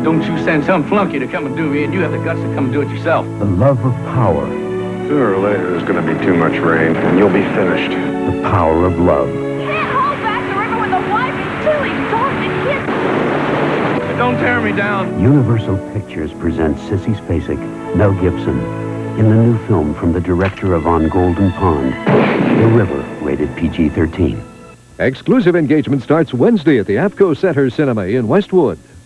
Don't you send some flunky to come and do me, and you have the guts to come and do it yourself. The love of power. Sooner or later, there's going to be too much rain, and you'll be finished. The power of love. Can't hold back the river with a wife and two exhausted kids. Don't tear me down. Universal Pictures presents Sissy Spacek, Mel Gibson, in the new film from the director of On Golden Pond, The River, rated PG-13. Exclusive engagement starts Wednesday at the APCO Center Cinema in Westwood.